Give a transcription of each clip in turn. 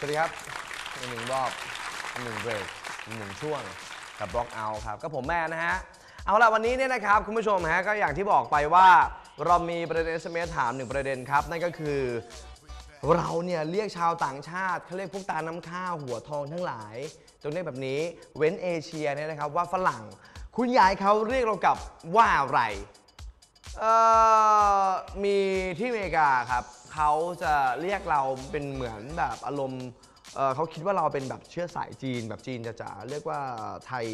วัสดีครับหนึ่งรอบหนึ่งเบรกหนึ่งช่วงกับบล็อกเอาครับก็ผมแม่นะฮะเอาล่ะวันนี้เนี่ยนะครับคุณผู้ชมฮะก็อย่างที่บอกไปว่าเรามีประเด็น SMS ถาม1ประเด็นครับนั่นก็คือเราเนี่ยเรียกชาวต่างชาติเขาเรียกพวกตาน้ำข้าวหัวทองทั้งหลายตรงนี้แบบนี้เว้นเอเชียเนี่ยนะครับว่าฝรั่งคุณยายเขาเรียกเรากับว่าอะไรมีที่อเมริกาครับเขาจะเรียกเราเป็นเหมือนแบบอารมณ์เขาคิดว่าเราเป็นแบบเชื้อสายจีนแบบจีนจ๋าๆเรียกว่าไทย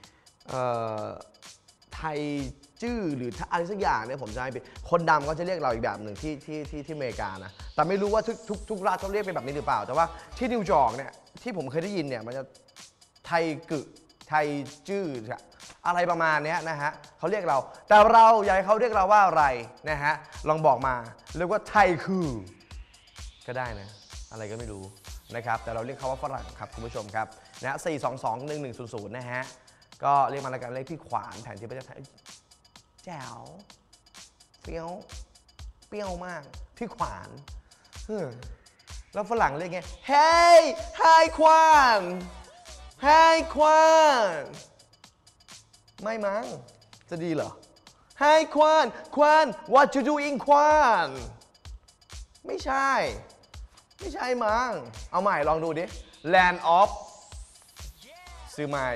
ไทยจื้อหรืออะไรสักอย่างเนี่ยผมจะให้เป็นคนดำก็จะเรียกเราอีกแบบหนึ่งที่อเมริกานะแต่ไม่รู้ว่าทุกรัฐเขาเรียกเป็นแบบนี้หรือเปล่าแต่ว่าที่นิวยอร์กเนี่ยที่ผมเคยได้ยินเนี่ยมันจะไทยกึไทยจื้ออะไรประมาณนี้นะฮะเขาเรียกเราแต่เราอยากให้เขาเรียกเราว่าอะไรนะฮะลองบอกมาเรียกว่าไทยคือก็ได้นะอะไรก็ไม่รู้นะครับแต่เราเรียกเขาว่าฝรั่งครับคุณผู้ชมครับนะ4221100นะฮะก็เรียกมาแล้วกันเลขพี่ขวานแผนที่ประเทศไทยแจ๋วเปรี้ยวมากพี่ขวานแล้วฝรั่งเรียกไง Hey Hi ควาน Hi ควานไม่มั้งจะดีเหรอ Hi ควาน What you doing ควานไม่ใช่มั้งเอาใหม่ลองดูดิ Land of ซื้อใหม่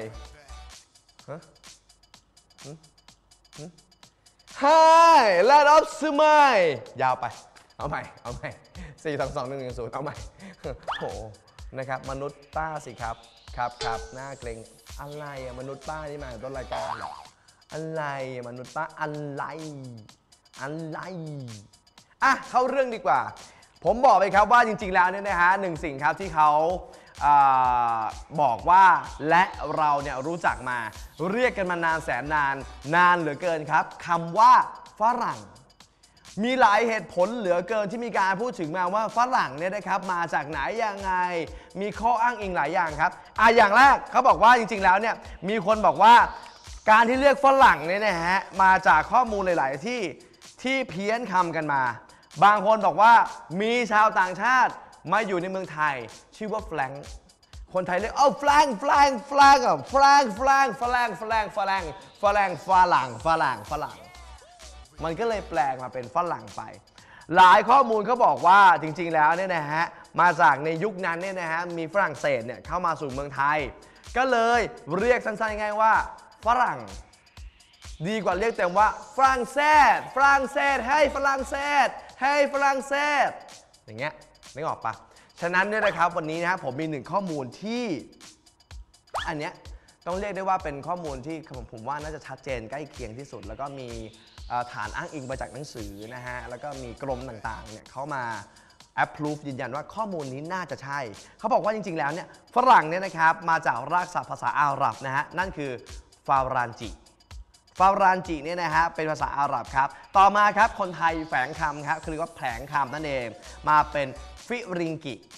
Hi Land of ซื้อใหม่ยาวไปเอาใหม่4221100เอาใหม่โหนะครับมนุษย์ป้าสิครับหน้าเกรงอะไรอะมนุษย์ป้าที่มาต้นรายการอะไรมนุษย์ป้าอะไรอ่ะเข้าเรื่องดีกว่าผมบอกไปครับว่าจริงๆแล้วเนี่ยนะฮะหนึ่งสิ่งครับที่เขาบอกว่าและเราเนี่ยรู้จักมาเรียกกันมานานแสนนานเหลือเกินครับคำว่าฝรั่งมีหลายเหตุผลเหลือเกินที่มีการพูดถึงมาว่าฝรั่งเนี่ยนะครับมาจากไหนยังไงมีข้ออ้างอิงหลายอย่างครับอย่างแรกเขาบอกว่าจริงๆแล้วเนี่ยมีคนบอกว่าการที่เรียกฝรั่งเนี่ยนะฮะมาจากข้อมูลหลายๆที่เพี้ยนคำกันมาบางคนบอกว่ามีชาวต่างชาติมาอยู่ในเมืองไทยชื่อว่าแฟรงค์คนไทยเรียกฝรั่งมันก็เลยแปลงมาเป็นฝรั่งไปหลายข้อมูลเขาบอกว่าจริงๆแล้วเนี่ยนะฮะมาจากในยุคนั้นเนี่ยนะฮะมีฝรั่งเศสเนี่ยเข้ามาสู่เมืองไทยก็เลยเรียกสั้นๆง่ายๆว่าฝรั่งดีกว่าเรียกเต็มว่าฝรั่งเศสให้ฝรั่งเศสอย่างเงี้ยนึกออกปะฉะนั้นเนี่ยนะครับวันนี้นะครับผมมีหนึ่งข้อมูลที่อันเนี้ยต้องเรียกได้ว่าเป็นข้อมูลที่ผมว่าน่าจะชัดเจนใกล้เคียงที่สุดแล้วก็มีฐานอ้างอิงมาจากหนังสือนะฮะแล้วก็มีกรมต่างๆเนี่ยเขามาapprove ยืนยันว่าข้อมูลนี้น่าจะใช่เขาบอกว่าจริงๆแล้วเนี่ยฝรั่งเนี่ยนะครับมาจากรากศัพท์ภาษาอาหรับนะฮะนั่นคือฟารานจิเนี่ยนะฮะเป็นภาษาอาหรับครับต่อมาครับคนไทยแฝงคำครับคือว่าแผลงคำนั่นเองมาเป็นฟิริง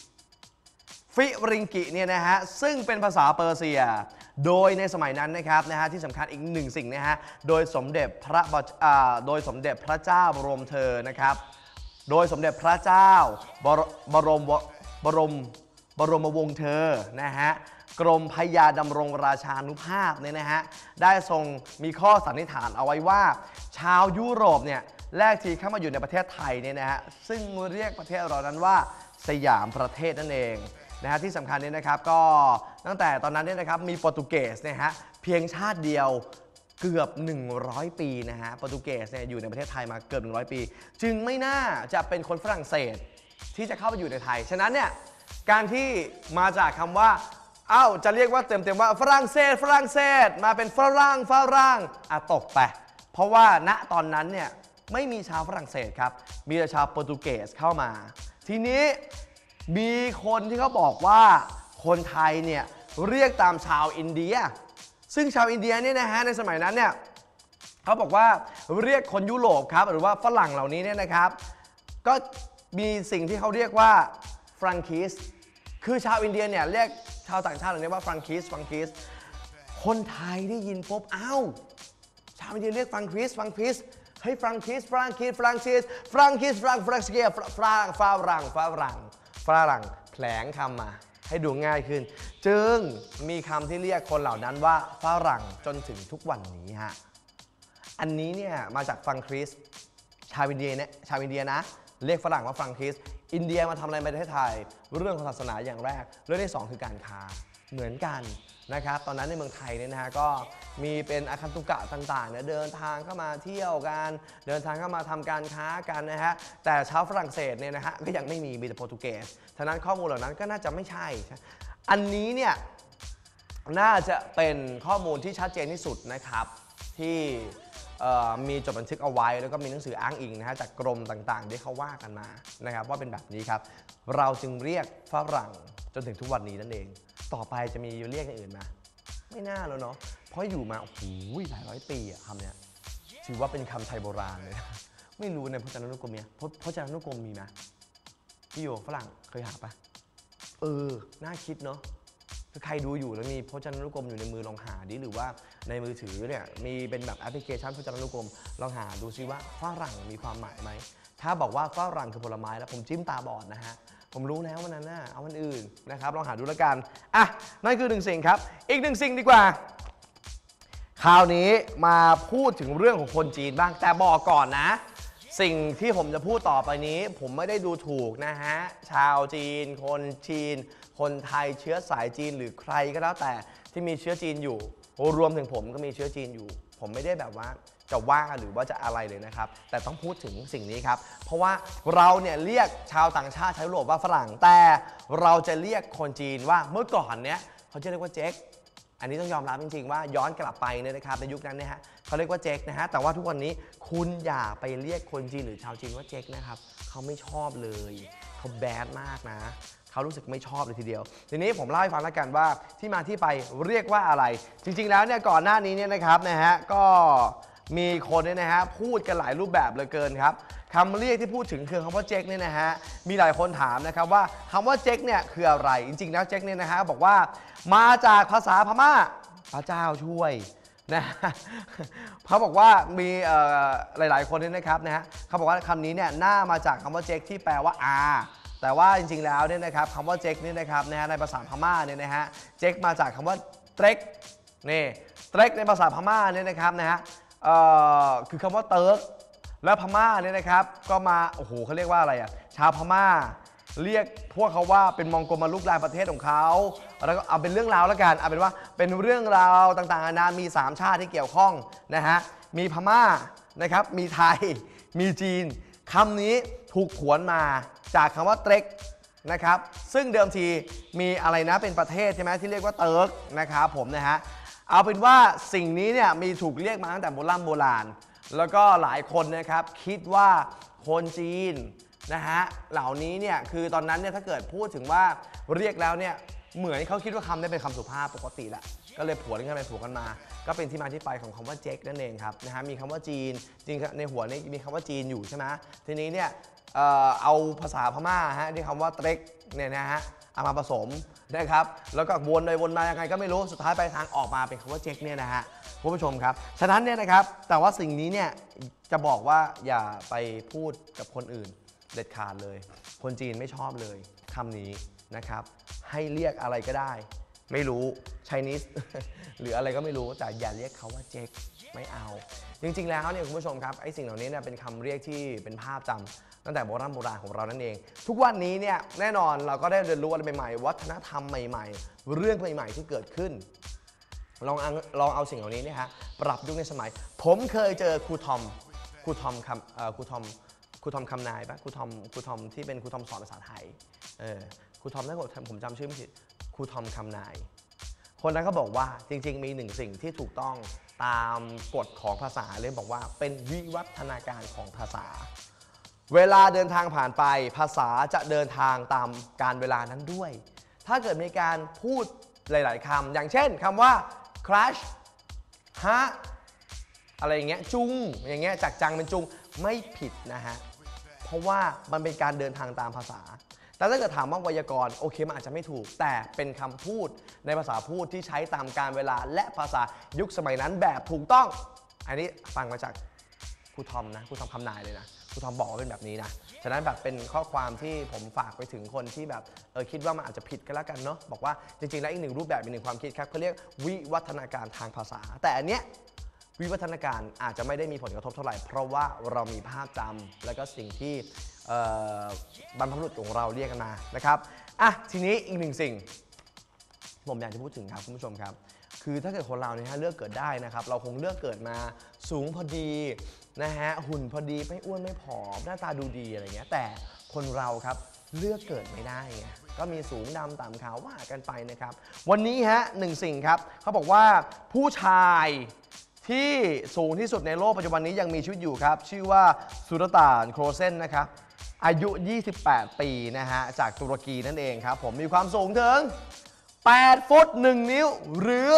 กิเนี่ยนะฮะซึ่งเป็นภาษาเปอร์เซียโดยในสมัยนั้นนะครับที่สำคัญอีกหนึ่งสิ่งนะฮะโดยสมเด็จพระเจ้าบรมเธอนะครับโดยสมเด็จพระเจ้าบรมวงศ์เธอนะฮะกรมพระยาดำรงราชานุภาพเนี่ยนะฮะได้ทรงมีข้อสันนิษฐานเอาไว้ว่าชาวยุโรปเนี่ยแรกทีเข้ามาอยู่ในประเทศไทยเนี่ยนะฮะซึ่งเรียกประเทศเรานั้นว่าสยามประเทศนั่นเองนะฮะที่สำคัญเนี่ยนะครับก็ตั้งแต่ตอนนั้นเนี่ยนะครับมีโปรตุเกสนะฮะเพียงชาติเดียวเกือบ100 ปีนะฮะโปรตุเกสเนี่ยอยู่ในประเทศไทยมาเกือบ100 ปีจึงไม่น่าจะเป็นคนฝรั่งเศสที่จะเข้ามาอยู่ในไทยฉะนั้นเนี่ยการที่มาจากคำว่าจะเรียกว่าเต็มๆว่าฝรั่งเศสมาเป็นฝรั่งตกไปเพราะว่าณตอนนั้นเนี่ยไม่มีชาวฝรั่งเศสครับมีแต่ชาวโปรตุเกสเข้ามาทีนี้มีคนที่เขาบอกว่าคนไทยเนี่ยเรียกตามชาวอินเดียซึ่งชาวอินเดียเนี่ยนะฮะในสมัยนั้นเนี่ยเขาบอกว่าเรียกคนยุโรปครับหรือว่าฝรั่งเหล่านี้เนี่ยนะครับก็มีสิ่งที่เขาเรียกว่าฟรังคิสคือชาวอินเดียเนี่ยเรียกชาวต่างชาติเหล่านี้ว่าฟรังคิสคนไทยได้ยินปุ๊บชาวอินเดียเรียกฟรังคิสเฮ้ยฟรังคิสแผลงคำมาให้ดูง่ายขึ้นจึงมีคำที่เรียกคนเหล่านั้นว่าฝรั่งจนถึงทุกวันนี้ฮะอันนี้เนี่ยมาจากฟังคริสชาวอินเดียนะเรียกฝรั่งว่าฟังคริสอินเดียมาทำอะไรในประเทศไทยเรื่องของศาสนาอย่างแรกเรื่องที่2คือการค้าเหมือนกันนะครับตอนนั้นในเมืองไทยเนี่ยนะฮะก็มีเป็นอาคันตุกะต่างๆเนี่ยเดินทางเข้ามาเที่ยวกันเดินทางเข้ามาทำการค้ากันนะฮะแต่ชาวฝรั่งเศสเนี่ยนะฮะก็ยังไม่มีแต่โปรตุเกสฉะนั้นข้อมูลเหล่านั้นก็น่าจะไม่ใช่อันนี้เนี่ยน่าจะเป็นข้อมูลที่ชัดเจนที่สุดนะครับที่มีจดบันทึกเอาไว้แล้วก็มีหนังสืออ้างอิงนะฮะจากกรมต่างๆที่เขาว่ากันมานะครับว่าเป็นแบบนี้ครับเราจึงเรียกฝรั่งจนถึงทุกวันนี้นั่นเองต่อไปจะมีเรียกอย่างอื่นไหมไม่น่าแล้วเนาะเพราะอยู่มาโอ้โหหลายร้อยปีอะคำเนี้ยถือว่าเป็นคำไทยโบราณเลยไม่รู้ในพจนานุกรมเนี่ยพจนานุกรมมีไหมพี่โยฝรั่งเคยหาปะน่าคิดเนาะถ้าใครดูอยู่แล้วมีพจนานุกรมอยู่ในมือลองหาดิหรือว่าในมือถือเนี่ยมีเป็นแบบแอปพลิเคชันพจนานุกรมลองหาดูซิว่าฝรั่งมีความหมายไหมถ้าบอกว่าฝรั่งคือผลไม้แล้วผมจิ้มตาบอดนะฮะผมรู้แล้ววันนั้นน่ะเอาวันอื่นนะครับลองหาดูแล้วกันอ่ะนั่นคือ1 สิ่งครับอีก1 สิ่งดีกว่าคราวนี้มาพูดถึงเรื่องของคนจีนบ้างแต่บอกก่อนนะสิ่งที่ผมจะพูดต่อไปนี้ผมไม่ได้ดูถูกนะฮะชาวจีนคนจีนคนไทยเชื้อสายจีนหรือใครก็แล้วแต่ที่มีเชื้อจีนอยู่รวมถึงผมก็มีเชื้อจีนอยู่ผมไม่ได้แบบว่าจะว่าหรือว่าจะอะไรเลยนะครับแต่ต้องพูดถึงสิ่งนี้ครับเพราะว่าเราเนี่ยเรียกชาวต่างชาติชาวยุโรปว่าฝรั่งแต่เราจะเรียกคนจีนว่าเมื่อก่อนเนี้ยเขาจะเรียกว่าเจ๊กอันนี้ต้องยอมรับจริงๆว่าย้อนกลับไปเนี่ยนะครับในยุคนั้นเนี่ยฮะเขาเรียกว่าเจ๊กนะฮะแต่ว่าทุกวันนี้คุณอย่าไปเรียกคนจีนหรือชาวจีนว่าเจ๊กนะครับเขาไม่ชอบเลยเขาแบดมากนะเขารู้สึกไม่ชอบเลยทีเดียวทีนี้ผมเล่าให้ฟังแล้วกันว่าที่มาที่ไปเรียกว่าอะไรจริงๆแล้วเนี่ยก่อนหน้านี้เนี่ยนะครับนะฮะก็มีคนเนี่ยนะฮะพูดกันหลายรูปแบบเหลือเกินครับคำเรียกที่พูดถึงคือคำว่าเจ๊กเนี่ยนะฮะมีหลายคนถามนะครับว่าคำว่าเจ๊กเนี่ยคืออะไรจริงๆแล้วเจ๊กเนี่ยนะฮะบอกว่ามาจากภาษาพม่าพระเจ้าช่วยนะเขาบอกว่ามีหลายๆคนเนี่ยนะครับนะฮะเขาบอกว่าคำนี้เนี่ยน่ามาจากคำว่าเจ๊กที่แปลว่าอาแต่ว่าจริงๆแล้วเนี่ยนะครับคำว่าเจ๊กนี่นะครับนะฮะในภาษาพม่าเนี่ยนะฮะเจ๊กมาจากคำว่าเตร็กนี่เตร็กในภาษาพม่าเนี่ยนะครับนะฮะคือคำว่าเติร์กแล้วพม่าเนี่ยนะครับก็มาโอ้โหเขาเรียกว่าอะไรอ่ะชาวพม่าเรียกพวกเขาว่าเป็นมองโกมาลุกลายประเทศของเขาแล้วก็เอาเป็นเรื่องราวแล้วกันเอาเป็นว่าเป็นเรื่องราวต่างๆนานามี3ชาติที่เกี่ยวข้องนะฮะมีพม่านะครับมีไทยมีจีนคำนี้ถูกผวนมาจากคำว่าเตร็กนะครับซึ่งเดิมทีมีอะไรนะเป็นประเทศใช่ไหมที่เรียกว่าเติร์กนะครับผมนะฮะเอาเป็นว่าสิ่งนี้เนี่ยมีถูกเรียกมาตั้งแต่โบราณแล้วก็หลายคนนะครับคิดว่าคนจีนนะฮะเหล่านี้เนี่ยคือตอนนั้นเนี่ยถ้าเกิดพูดถึงว่าเรียกแล้วเนี่ยเหมือนเขาคิดว่าคำนี้เป็นคำสุภาพปกติแหละก็เลยผวนกันไปผวนกันมาก็เป็นที่มาที่ไปของคำว่าเจ๊กนั่นเองครับนะฮะมีคำว่าจีนจริงในหัวนี้มีคำว่าจีนอยู่ใช่ไหมทีนี้เนี่ยเอาภาษาพม่าฮะที่คำว่าเตร็กเนี่ยนะฮะเอามาผสมนะครับแล้วก็วนไปวนมายังไงก็ไม่รู้สุดท้ายไปทางออกมาเป็นคำว่าเจ๊กเนี่ยนะฮะคุณผู้ชมครับฉะนั้นเนี่ยนะครับแต่ว่าสิ่งนี้เนี่ยจะบอกว่าอย่าไปพูดกับคนอื่นเด็ดขาดเลยคนจีนไม่ชอบเลยคำนี้นะครับให้เรียกอะไรก็ได้ไม่รู้ Chinese หรืออะไรก็ไม่รู้แต่อย่าเรียกเขาว่าเจ๊กไม่เอาจริงๆแล้วเนี่ยคุณผู้ชมครับไอ้สิ่งเหล่านี้เนี่ยเป็นคำเรียกที่เป็นภาพจำตั้งแต่โบราณของเรานั่นเองทุกวันนี้เนี่ยแน่นอนเราก็ได้เรียนรู้อะไรใหม่ๆวัฒนธรรมใหม่ๆเรื่องใหม่ๆที่เกิดขึ้นลองเอาสิ่งเหล่านี้เนี่ยฮะปรับยุคในสมัยผมเคยเจอครูทอมคำนายปะครูทอมที่เป็นครูทอมสอนภาษาไทยครูทอมถ้าผมจำชื่อไม่ผิดครูทอมคำนายคนนั้นก็บอกว่าจริงๆมี1 สิ่งที่ถูกต้องตามกฎของภาษาเลยบอกว่าเป็นวิวัฒนาการของภาษาเวลาเดินทางผ่านไปภาษาจะเดินทางตามการเวลานั้นด้วยถ้าเกิดมีการพูดหลายๆคำอย่างเช่นคำว่า crash ฮะอะไรอย่างเงี้ยจุงอย่างเงี้ยจากจังเป็นจุงไม่ผิดนะฮะเพราะว่ามันเป็นการเดินทางตามภาษาแต่ถ้าเกิดถามว่าไวยากรณ์โอเคมันอาจจะไม่ถูกแต่เป็นคำพูดในภาษาพูดที่ใช้ตามกาลเวลาและภาษายุคสมัยนั้นแบบถูกต้องอันนี้ฟังมาจากครูทอมนะครูทอมคำนายเลยนะครูทอมบอกว่าเป็นแบบนี้นะฉะนั้นแบบเป็นข้อความที่ผมฝากไปถึงคนที่แบบคิดว่ามันอาจจะผิดก็แล้วกันเนาะบอกว่าจริงๆแล้วอีกหนึ่งรูปแบบอีกหนึ่งความคิดครับเขาเรียกวิวัฒนาการทางภาษาแต่อันเนี้ยวิวัฒนาการอาจจะไม่ได้มีผลกระทบเท่าไหร่เพราะว่าเรามีภาพจำและก็สิ่งที่บรรพบุรุษของเราเรียกกันมานะครับทีนี้อีกหนึ่งสิ่งผมอยากจะพูดถึงครับคุณผู้ชมครับคือถ้าเกิดคนเราเนี่ยเลือกเกิดได้นะครับเราคงเลือกเกิดมาสูงพอดีนะฮะหุ่นพอดีไม่อ้วนไม่ผอมหน้าตาดูดีอะไรเงี้ยแต่คนเราครับเลือกเกิดไม่ได้ไงก็มีสูงดำต่ำขาวว่ากันไปนะครับวันนี้ฮะหนึ่งสิ่งครับเขาบอกว่าผู้ชายที่สูงที่สุดในโลกปัจจุบันนี้ยังมีชีวิตอยู่ครับชื่อว่าสุลต่านโครเซนนะครับอายุ 28 ปีนะฮะจากตุรกีนั่นเองครับผมมีความสูงถึง8 ฟุต 1 นิ้วหรือ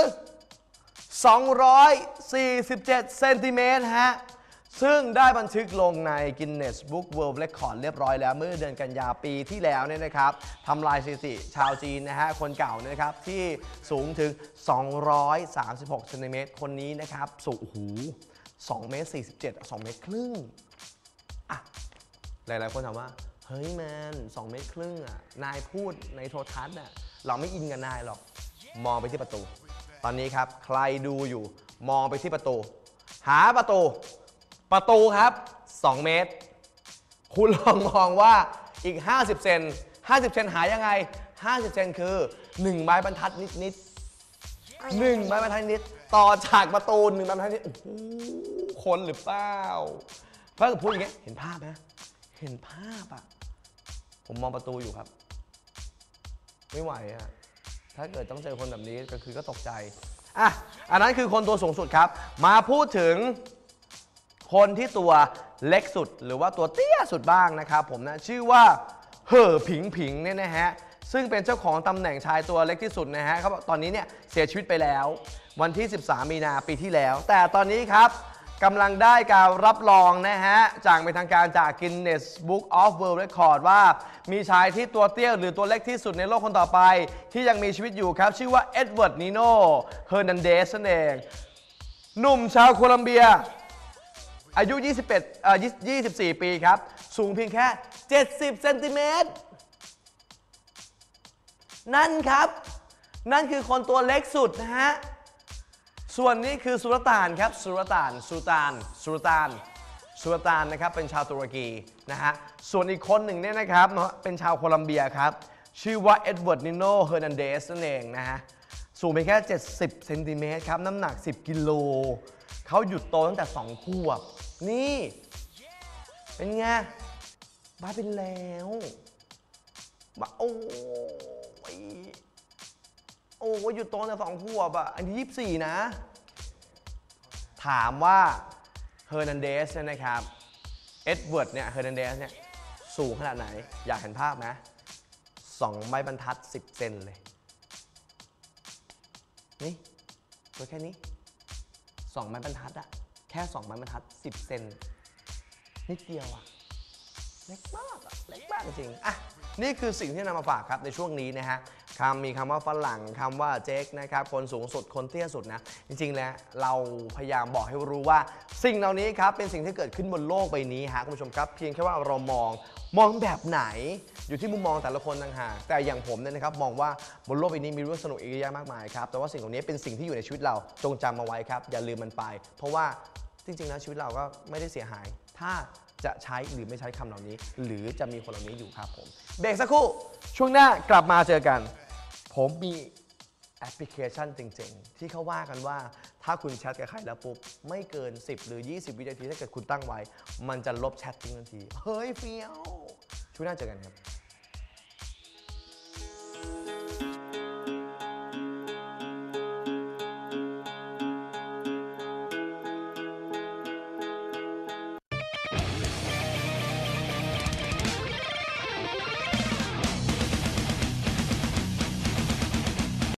247 เซนติเมตรฮะซึ่งได้บันทึกลงใน Guinness Book World Record เรียบร้อยแล้วเมื่อเดือนกันยาปีที่แล้วเนี่ยนะครับทำลายสถิติชาวจีนนะฮะคนเก่านะครับที่สูงถึง236 เซนติเมตรคนนี้นะครับสูง2 เมตร 47 2 เมตรครึ่งหลายๆคนถามว่าเฮ้ยแมน2 เมตรครึ่งนายพูดในโทรทัศน์เราไม่อินกับนายหรอกมองไปที่ประตูตอนนี้ครับใครดูอยู่มองไปที่ประตูหาประตูครับ2 เมตรคุณลองมองว่าอีก50 เซน50 เซนหายังไง50 เซนคือ1 ไม้บรรทัดนิด1 ไม้บรรทัดนิดต่อจากประตู1 ไม้บรรทัดนิดโอ้โหคนหรือเปล่าเพราะพูดอย่างเงี้ยเห็นภาพไหมเห็นภาพผมมองประตูอยู่ครับไม่ไหวถ้าเกิดต้องเจอคนแบบนี้ก็ตกใจอันนั้นคือคนตัวสูงสุดครับมาพูดถึงคนที่ตัวเล็กสุดหรือว่าตัวเตี้ยสุดบ้างนะครับผมนะชื่อว่าเหอผิงเนี่ยนะฮะซึ่งเป็นเจ้าของตำแหน่งชายตัวเล็กที่สุดนะฮะเขาบอกตอนนี้เนี่ยเสียชีวิตไปแล้ววันที่13 มีนาปีที่แล้วแต่ตอนนี้ครับกำลังได้การรับรองนะฮะจากเป็นทางการจาก Guinness Book of World Record ว่ามีชายที่ตัวเตี้ยหรือตัวเล็กที่สุดในโลกคนต่อไปที่ยังมีชีวิตอยู่ครับชื่อว่าเอ็ดเวิร์ดนิโนเฮอร์นันเดสนั่นเองหนุ่มชาวโคลัมเบียอายุ24 ปีครับสูงเพียงแค่70 เซนติเมตรนั่นครับนั่นคือคนตัวเล็กสุดนะฮะส่วนนี้คือสุลต่านครับสุลต่านนะครับเป็นชาวตุรกีนะฮะส่วนอีกคนหนึ่งเนี่ยนะครับเป็นชาวโคลัมเบียครับชื่อว่าเอ็ดเวิร์ดนิโนเฮอร์นันเดสนั่นเองนะฮะสูงเพียงแค่70 เซนติเมตรครับน้ำหนัก10 กิโลเขาหยุดโตตั้งแต่2 ขวบนี่เป็นไงบ้าเป็นแล้วบ้าโอ้หยุดโตตั้งแต่2 ขวบอันที่24นะถามว่าเฮอร์นันเดสเนี่ยนะครับเอ็ดเวิร์ดเนี่ยเฮอร์นันเดสเนี่ยสูงขนาดไหนอยากเห็นภาพไหม2 ไม้บรรทัด10 เซนเลยนี่ตัวแค่นี้2 ไม้บรรทัดแค่2 ไม้บรรทัด10 เซนนิดเดียวเล็กมากเล็กมากจริงนี่คือสิ่งที่นำมาฝากครับในช่วงนี้นะฮะมีคำว่าฝรั่งคำว่าเจ๊กนะครับคนสูงสุดคนเตี้ยสุดนะจริงๆแล้วเราพยายามบอกให้รู้ว่าสิ่งเหล่านี้ครับเป็นสิ่งที่เกิดขึ้นบนโลกใบนี้ฮะคุณผู้ชมครับเพียงแค่ว่าเรามองแบบไหนอยู่ที่มุมมองแต่ละคนต่างหากแต่อย่างผมเนี่ยนะครับมองว่าบนโลกใบนี้มีเรื่องสนุกอีกเยอะมากมายครับแต่ว่าสิ่งเหล่านี้เป็นสิ่งที่อยู่ในชีวิตเราจงจำเอาไว้ครับอย่าลืมมันไปเพราะว่าจริงๆแล้วชีวิตเราก็ไม่ได้เสียหายถ้าจะใช้หรือไม่ใช้คำเหล่านี้หรือจะมีคนเหล่านี้อยู่ครับผมเบรกสักครู่ช่วงหน้ากลับมาเจอกันผมมีแอปพลิเคชันจริงๆที่เขาว่ากันว่าถ้าคุณแชทกับใครแล้วปุ๊บไม่เกิน10 หรือ 20 วินาทีถ้าเกิดคุณตั้งไว้มันจะลบแชททิ้งทันทีเฮ้ยเฟี้ยวช่วงหน้าเจอกันครับ